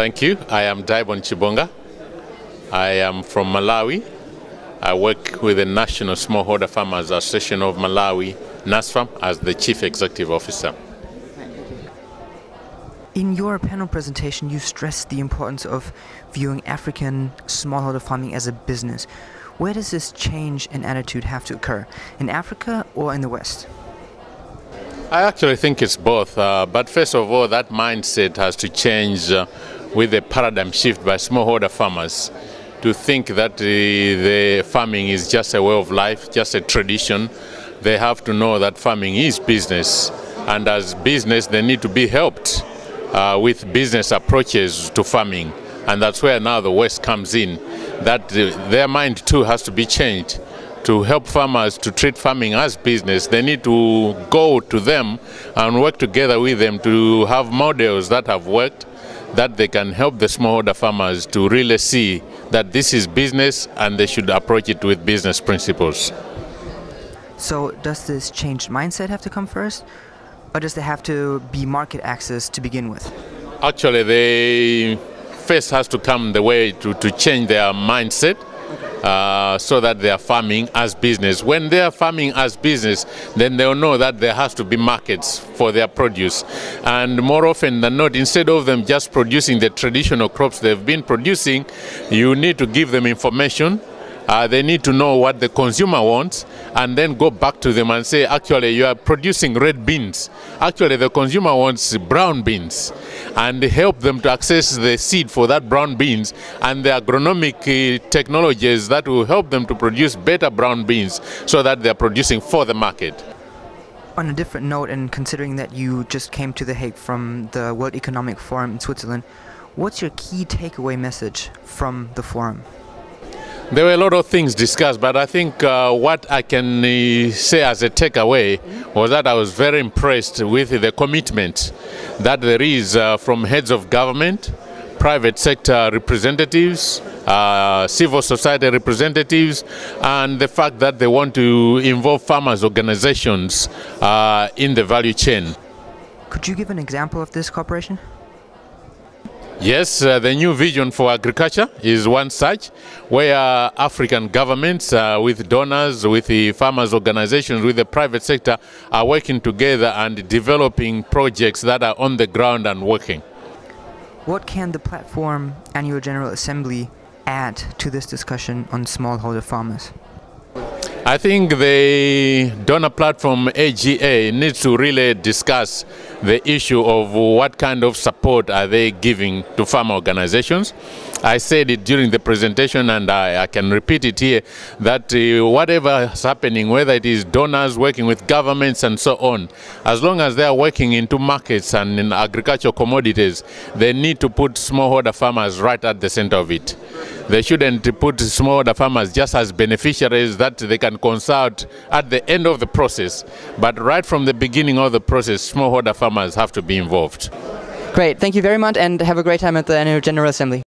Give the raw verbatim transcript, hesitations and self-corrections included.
Thank you. I am Daibon Chibonga. I am from Malawi. I work with the National Smallholder Farmers Association of Malawi, NASFAM, as the Chief Executive Officer. In your panel presentation, you stressed the importance of viewing African smallholder farming as a business. Where does this change in attitude have to occur? In Africa or in the West? I actually think it's both, uh, but first of all, that mindset has to change uh, with a paradigm shift by smallholder farmers to think that the, the farming is just a way of life, just a tradition. They have to know that farming is business, and as business they need to be helped uh, with business approaches to farming, and that's where now the West comes in, that the, their mind too has to be changed. To help farmers to treat farming as business, they need to go to them and work together with them to have models that have worked, that they can help the smallholder farmers to really see that this is business and they should approach it with business principles. So does this changed mindset have to come first, or does there have to be market access to begin with? Actually, they first has to come the way to, to change their mindset. Uh, so that they are farming as business. When they are farming as business, then they'll know that there has to be markets for their produce. And more often than not, instead of them just producing the traditional crops they've been producing, you need to give them information. Uh, they need to know what the consumer wants, and then go back to them and say, actually, you are producing red beans. Actually, the consumer wants brown beans, and help them to access the seed for that brown beans and the agronomic uh, technologies that will help them to produce better brown beans so that they are producing for the market. On a different note, and considering that you just came to The Hague from the World Economic Forum in Switzerland, what's your key takeaway message from the forum? There were a lot of things discussed, but I think uh, what I can uh, say as a takeaway was that I was very impressed with the commitment that there is uh, from heads of government, private sector representatives, uh, civil society representatives, and the fact that they want to involve farmers' organizations uh, in the value chain. Could you give an example of this cooperation? Yes, uh, the new vision for agriculture is one such, where African governments uh, with donors, with the farmers' organizations, with the private sector are working together and developing projects that are on the ground and working. What can the platform Annual General Assembly add to this discussion on smallholder farmers? I think the donor platform A G A needs to really discuss the issue of what kind of support are they giving to farmer organizations. I said it during the presentation, and I, I can repeat it here, that uh, whatever is happening, whether it is donors working with governments and so on, as long as they are working into markets and in agricultural commodities, they need to put smallholder farmers right at the center of it. They shouldn't put smallholder farmers just as beneficiaries that they can consult at the end of the process, but right from the beginning of the process, smallholder farmers have to be involved. Great, thank you very much, and have a great time at the Annual General Assembly.